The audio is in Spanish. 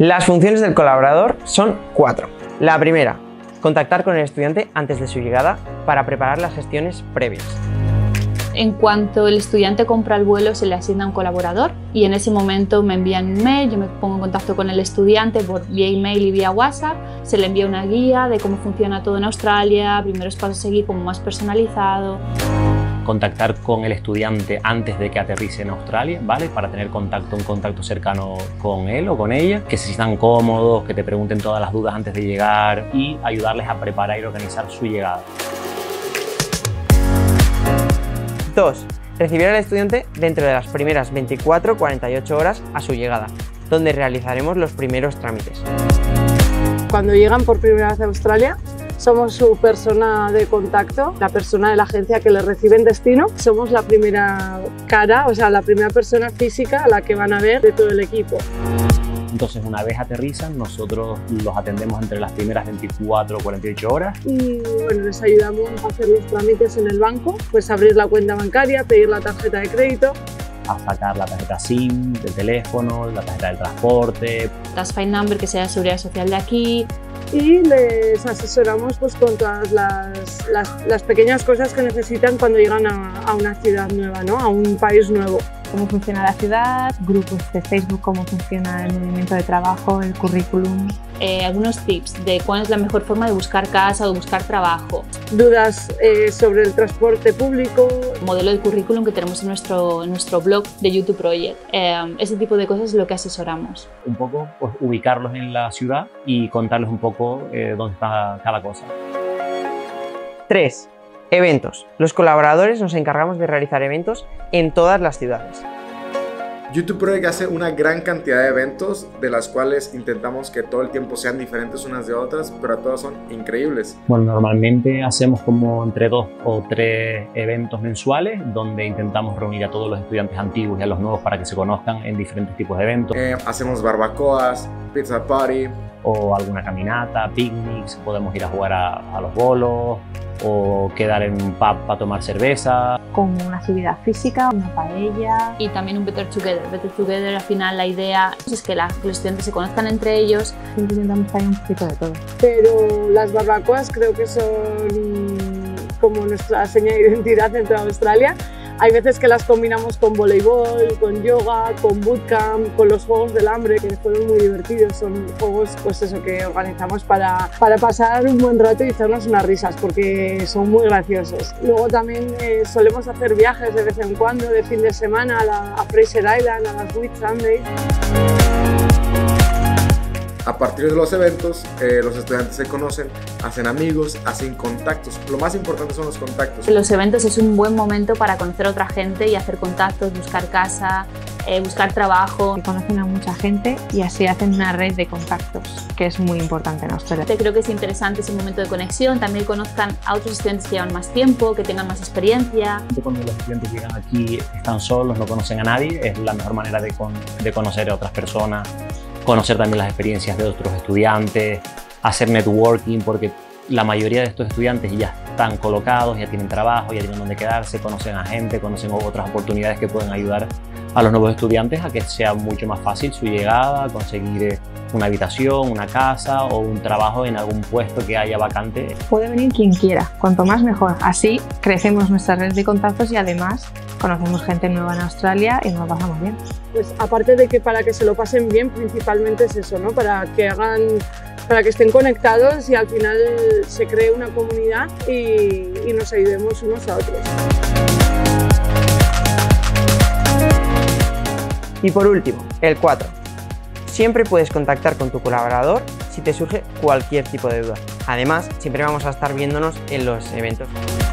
Las funciones del colaborador son 4. La primera, contactar con el estudiante antes de su llegada para preparar las gestiones previas. En cuanto el estudiante compra el vuelo, se le asigna un colaborador y en ese momento me envían un mail, yo me pongo en contacto con el estudiante por vía email y vía WhatsApp, se le envía una guía de cómo funciona todo en Australia, primeros pasos a seguir como más personalizado. Contactar con el estudiante antes de que aterrice en Australia, ¿vale? Para tener un contacto cercano con él o con ella, que se sientan cómodos, que te pregunten todas las dudas antes de llegar y ayudarles a preparar y organizar su llegada. 2. Recibir al estudiante dentro de las primeras 24-48 horas a su llegada, donde realizaremos los primeros trámites. Cuando llegan por primera vez a Australia, somos su persona de contacto, la persona de la agencia que les recibe en destino. Somos la primera cara, o sea, la primera persona física a la que van a ver de todo el equipo. Entonces, una vez aterrizan, nosotros los atendemos entre las primeras 24 o 48 horas. Y bueno, les ayudamos a hacer los trámites en el banco, pues abrir la cuenta bancaria, pedir la tarjeta de crédito, a sacar la tarjeta SIM del teléfono, la tarjeta del transporte. Las Fine Number, que sea la seguridad social de aquí. Y les asesoramos pues, con todas las pequeñas cosas que necesitan cuando llegan a una ciudad nueva, ¿no? A un país nuevo. Cómo funciona la ciudad, grupos de Facebook, cómo funciona el movimiento de trabajo, el currículum. Algunos tips de cuál es la mejor forma de buscar casa o buscar trabajo. Dudas sobre el transporte público. Modelo de currículum que tenemos en nuestro blog de YouTube Project. Ese tipo de cosas es lo que asesoramos. Un poco pues, ubicarlos en la ciudad y contarles un poco dónde está cada cosa. 3. Eventos. Los colaboradores nos encargamos de realizar eventos en todas las ciudades. YouTube Project hace una gran cantidad de eventos, de las cuales intentamos que todo el tiempo sean diferentes unas de otras, pero todas son increíbles. Bueno, normalmente hacemos como entre 2 o 3 eventos mensuales, donde intentamos reunir a todos los estudiantes antiguos y a los nuevos para que se conozcan en diferentes tipos de eventos. Hacemos barbacoas, pizza party. O alguna caminata, picnics, podemos ir a jugar a los bolos, o quedar en un pub para tomar cerveza. Con una actividad física, una paella. Y también un Better Together. Better Together, al final, la idea es que los estudiantes se conozcan entre ellos. Siempre intentamos que haya un poquito de todo. Pero las barbacoas creo que son como nuestra seña de identidad dentro de Australia. Hay veces que las combinamos con voleibol, con yoga, con bootcamp, con los Juegos del Hambre, que fueron muy divertidos. Son juegos pues eso, que organizamos para pasar un buen rato y hacernos unas risas, porque son muy graciosos. Luego también solemos hacer viajes de vez en cuando, de fin de semana, a Fraser Island, a las Whitsundays. A partir de los eventos, los estudiantes se conocen, hacen amigos, hacen contactos. Lo más importante son los contactos. Los eventos es un buen momento para conocer a otra gente y hacer contactos, buscar casa, buscar trabajo. Conocen a mucha gente y así hacen una red de contactos, que es muy importante en Australia. Creo que es interesante ese momento de conexión, también conozcan a otros estudiantes que llevan más tiempo, que tengan más experiencia. Cuando los estudiantes llegan aquí, están solos, no conocen a nadie, es la mejor manera de conocer a otras personas. Conocer también las experiencias de otros estudiantes, hacer networking, porque la mayoría de estos estudiantes ya están colocados, ya tienen trabajo, ya tienen donde quedarse, conocen a gente, conocen otras oportunidades que pueden ayudar a los nuevos estudiantes a que sea mucho más fácil su llegada, conseguir una habitación, una casa o un trabajo en algún puesto que haya vacante. Puede venir quien quiera, cuanto más mejor. Así crecemos nuestra red de contactos y además conocemos gente nueva en Australia y nos lo pasamos bien. Pues aparte de que para que se lo pasen bien, principalmente es eso, ¿no? Para que estén conectados y al final se cree una comunidad y nos ayudemos unos a otros. Y por último, el 4. Siempre puedes contactar con tu colaborador si te surge cualquier tipo de duda. Además, siempre vamos a estar viéndonos en los eventos.